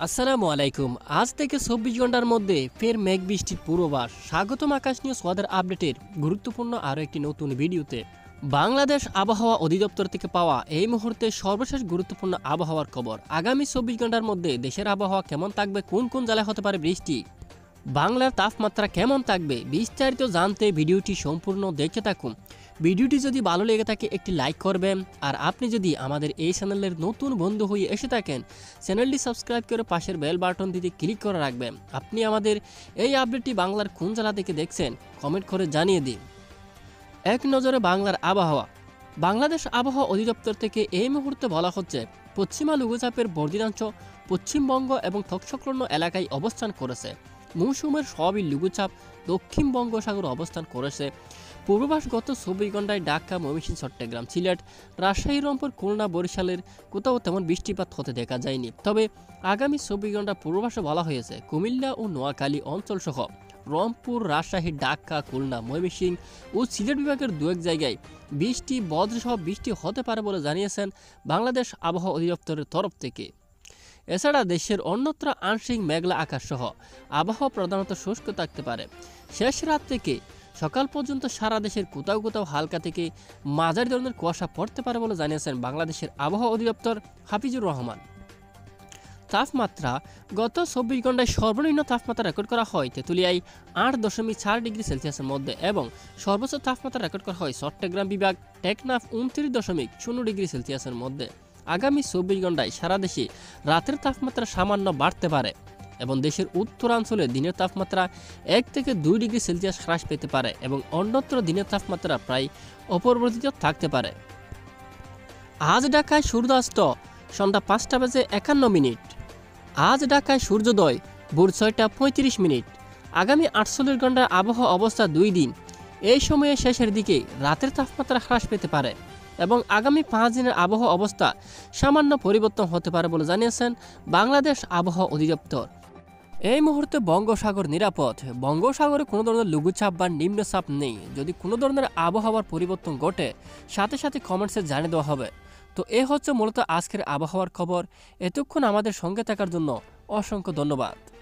আসসালামু আলাইকুম। আজ থেকে 24 ঘন্টার মধ্যে ফের মেঘ বৃষ্টির পূর্বাভাস। স্বাগতম আকাশ নিউজ ওয়েদার আপডেটের গুরুত্বপূর্ণ আরও একটি নতুন ভিডিওতে। বাংলাদেশ আবহাওয়া অধিদপ্তর থেকে পাওয়া এই মুহূর্তে সর্বশেষ গুরুত্বপূর্ণ আবহাওয়ার খবর। আগামী 24 ঘন্টার মধ্যে দেশের আবহাওয়া কেমন থাকবে, কোন কোন জেলায় হতে পারে বৃষ্টি, বাংলার তাপমাত্রা কেমন থাকবে, বিস্তারিত জানতে ভিডিওটি সম্পূর্ণ দেখতে থাকুন। ভিডিওটি যদি ভালো লেগে থাকে একটি লাইক করবেন, আর আপনি যদি আমাদের এই চ্যানেলের নতুন বন্ধু হয়ে এসে থাকেন চ্যানেলটি সাবস্ক্রাইব করে পাশের বেল বাটনটিতে ক্লিক করে রাখবেন। আপনি আমাদের এই আপডেটটি বাংলার কোন জেলা থেকে দেখছেন কমেন্ট করে জানিয়ে দিন। এক নজরে বাংলার আবহাওয়া। বাংলাদেশ আবহাওয়া অধিদপ্তর থেকে এই মুহূর্তে বলা হচ্ছে, পশ্চিমা লঘুচাপের বর্ধিতাংশ পশ্চিমবঙ্গ এবং তৎসংলগ্ন এলাকায় অবস্থান করেছে। মৌসুমের সবই লঘুচাপ দক্ষিণ বঙ্গোপসাগরে অবস্থান করেছে। পূর্বাভাস গত 24 ঘন্টায় ঢাকা, ময়মনসিংহ, চট্টগ্রাম, সিলেট, রাজশাহী, রংপুর, খুলনা, বরিশালের কোথাও তেমন বৃষ্টিপাত হতে দেখা যায়নি। তবে আগামী 24 ঘন্টা পূর্বাভাসে বলা হয়েছে কুমিল্লা ও নোয়াখালী অঞ্চলসহ রংপুর, রাজশাহী, ঢাকা, খুলনা, ময়মনসিংহ ও সিলেট বিভাগের দু এক জায়গায় বৃষ্টি, বজ্রসহ বৃষ্টি হতে পারে বলে জানিয়েছেন বাংলাদেশ আবহাওয়া অধিদপ্তরের তরফ থেকে। এছাড়া দেশের অন্যত্র আংশিক মেঘলা আকাশ সহ আবহাওয়া প্রধানত শুষ্ক থাকতে পারে। শেষ রাত থেকে সকাল পর্যন্ত সারা দেশের কোথাও কোথাও হালকা থেকে মাঝারি ধরনের কুয়াশা পড়তে পারে বলে জানিয়েছেন বাংলাদেশের আবহাওয়া অধিদপ্তর হাফিজুর রহমান। তাপমাত্রা গত 24 ঘন্টায় সর্বনিম্ন তাপমাত্রা রেকর্ড করা হয় তেঁতুলিয়ায় 8.4 ডিগ্রি সেলসিয়াসের মধ্যে এবং সর্বোচ্চ তাপমাত্রা রেকর্ড করা হয় চট্টগ্রাম বিভাগ টেকনাফ 29.0 ডিগ্রি সেলসিয়াসের মধ্যে। আগামী 24 ঘন্টায় সারা দেশে রাতের তাপমাত্রা সামান্য বাড়তে পারে এবং দেশের উত্তরাঞ্চলে দিনের তাপমাত্রা 1 থেকে 2 ডিগ্রি সেলসিয়াস হ্রাস পেতে পারে এবং অন্যত্র দিনের তাপমাত্রা প্রায় অপরিবর্তিত থাকতে পারে। আজ ঢাকায় সূর্যাস্ত সন্ধ্যা 5:51। আজ ঢাকায় সূর্যোদয় ভোর 6:35। আগামী 48 ঘন্টার আবহাওয়া অবস্থা 2 দিন। এই সময়ে শেষের দিকে রাতের তাপমাত্রা হ্রাস পেতে পারে এবং আগামী 5 দিনের আবহাওয়া অবস্থা সামান্য পরিবর্তন হতে পারে বলে জানিয়েছেন বাংলাদেশ আবহাওয়া অধিদপ্তর। এই মুহূর্তে বঙ্গোপসাগর নিরাপদ। বঙ্গোপসাগরে কোনো ধরনের লঘুচাপ বা নিম্নচাপ নেই। যদি কোনো ধরনের আবহাওয়ার পরিবর্তন ঘটে সাথে সাথে কমেন্টসে জানিয়ে দেওয়া হবে। তো এ হচ্ছে মূলত আজকের আবহাওয়ার খবর। এতক্ষণ আমাদের সঙ্গে থাকার জন্য অসংখ্য ধন্যবাদ।